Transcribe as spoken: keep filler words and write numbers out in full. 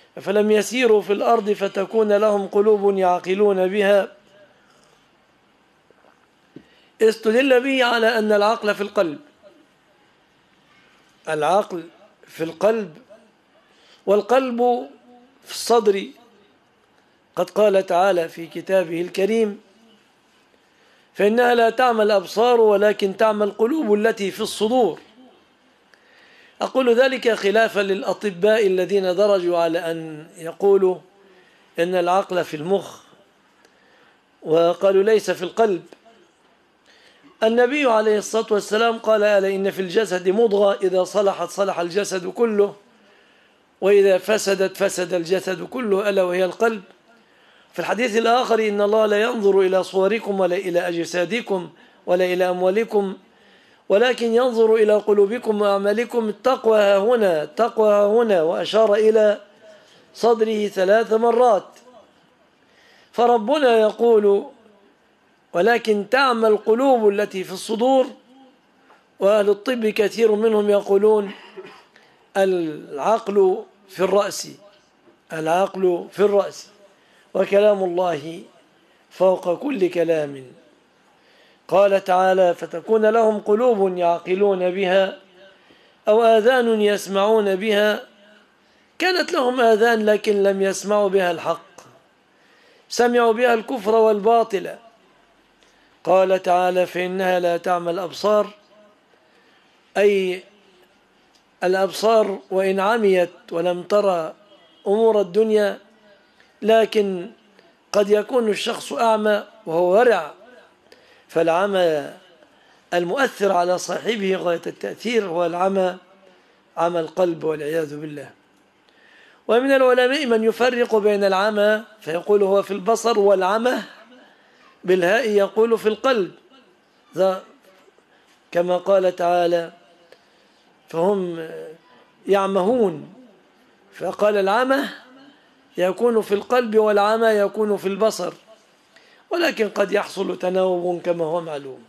فلم يسيروا في الأرض فتكون لهم قلوب يعقلون بها. استدل به على أن العقل في القلب، العقل في القلب، والقلب في الصدر. قد قال تعالى في كتابه الكريم: فإنها لا تعمى الأبصار ولكن تعمى القلوب التي في الصدور. أقول ذلك خلافا للأطباء الذين درجوا على أن يقولوا إن العقل في المخ، وقالوا ليس في القلب. النبي عليه الصلاة والسلام قال: ألا إن في الجسد مضغة إذا صلحت صلح الجسد كله، وإذا فسدت فسد الجسد كله، ألا وهي القلب. في الحديث الآخر: إن الله لا ينظر إلى صوركم ولا إلى أجسادكم ولا إلى أموالكم ولكن ينظر إلى قلوبكم وأعمالكم. التقوى ها هنا، التقوى ها هنا، وأشار إلى صدره ثلاث مرات. فربنا يقول: ولكن تعمى القلوب التي في الصدور. وأهل الطب كثير منهم يقولون العقل في الرأس، العقل في الرأس، وكلام الله فوق كل كلام. قال تعالى: فتكون لهم قلوب يعقلون بها أو آذان يسمعون بها. كانت لهم آذان لكن لم يسمعوا بها الحق، سمعوا بها الكفر والباطل. قال تعالى: فإنها لا تعمى الأبصار، أي الأبصار وإن عميت ولم ترى أمور الدنيا، لكن قد يكون الشخص أعمى وهو ورع، فالعمى المؤثر على صاحبه غاية التأثير هو العمى، عمى القلب والعياذ بالله. ومن العلماء من يفرق بين العمى فيقول هو في البصر، والعمى بالهاء يقول في القلب، كما قال تعالى: فهم يعمهون. فقال العمى يكون في القلب والعمى يكون في البصر، ولكن قد يحصل تناوب كما هو معلوم.